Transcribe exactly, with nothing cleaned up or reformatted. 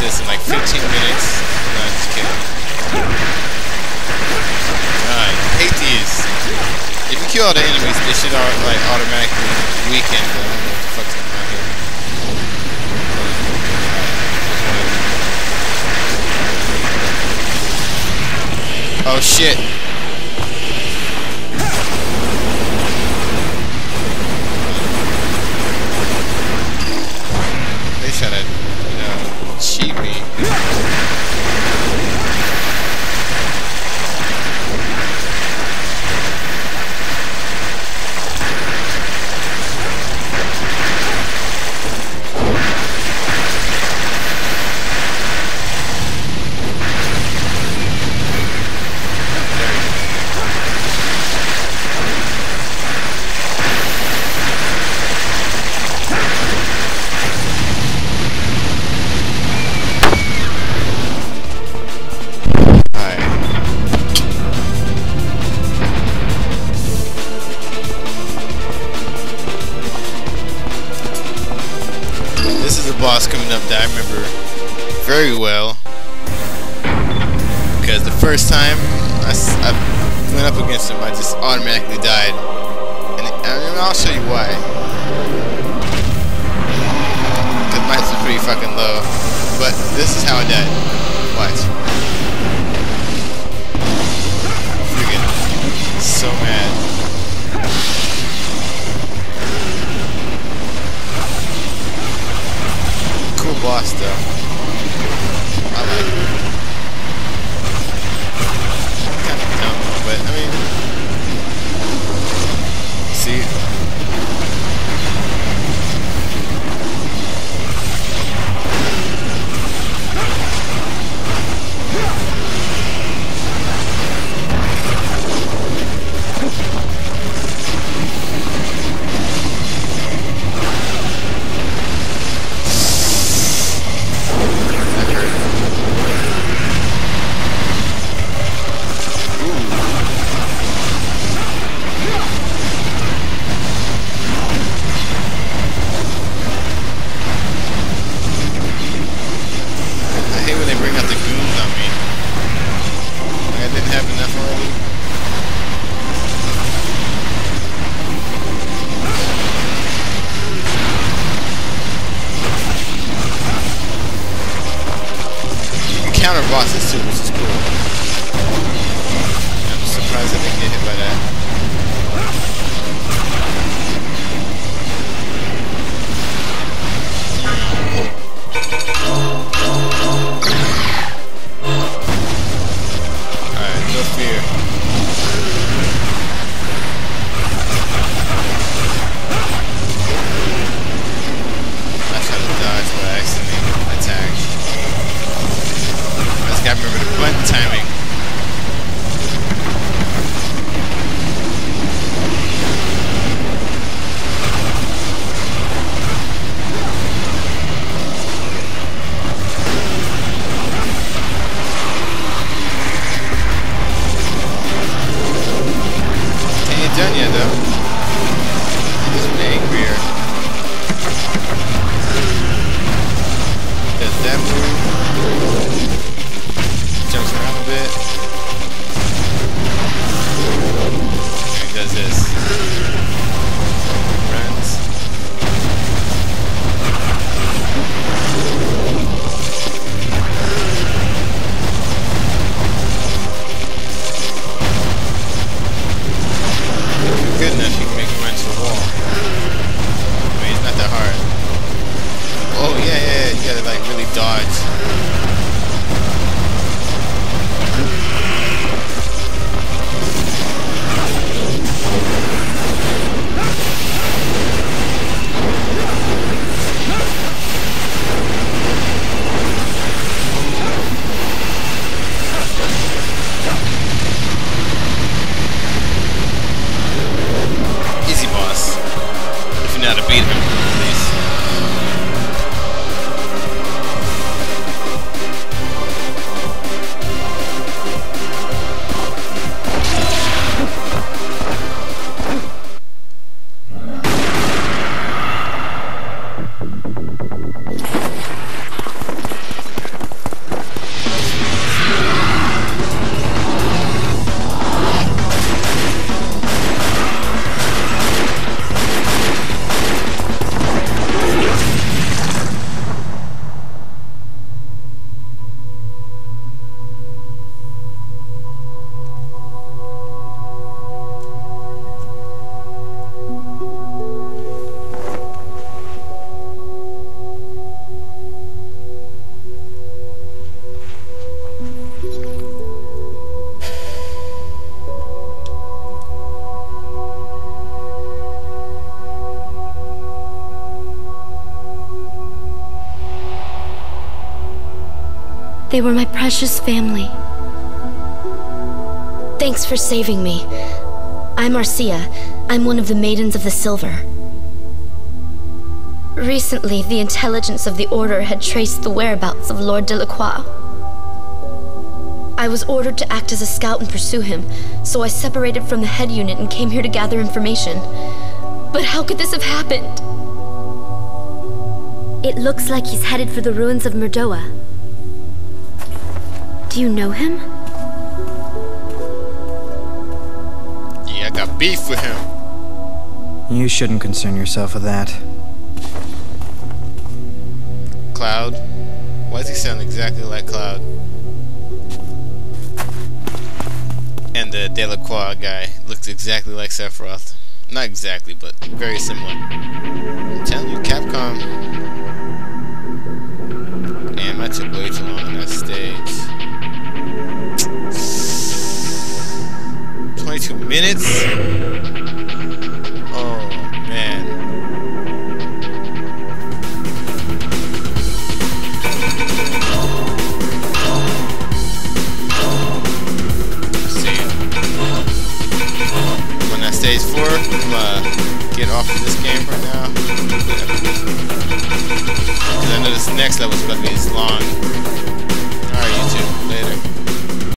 this in like fifteen minutes. No, I'm just kidding. God, I hate these. If you kill all the enemies, they should all, like automatically weaken. But I don't know what the fuck's going on here. Oh shit. They try to, you know, cheat me. Boss coming up that I remember very well, because the first time I, I went up against him, I just automatically died, and, and I'll show you why. Because mine was pretty fucking low, but this is how I died. Watch. Freaking so mad. Boss though. I like it. Kind of dumb, but I mean, see. Bosses too, which is cool. I'm surprised I didn't get hit by that. Alright, no fear. I tried to dodge, but I accidentally attacked. I remember the button timing. They were my precious family. Thanks for saving me. I'm Marcia. I'm one of the Maidens of the Silver. Recently, the intelligence of the Order had traced the whereabouts of Lord Delacroix. I was ordered to act as a scout and pursue him, so I separated from the head unit and came here to gather information. But how could this have happened? It looks like he's headed for the ruins of Murdoa. Do you know him? Yeah, I got beef with him. You shouldn't concern yourself with that. Cloud? Why does he sound exactly like Cloud? And the Delacroix guy looks exactly like Sephiroth. Not exactly, but very similar. I'm telling you, Capcom. Damn, I took way too long on that stage. twenty-two minutes? Oh, man. Stage four. I'm gonna get off of this game right now. Because I know this next level is gonna be as long.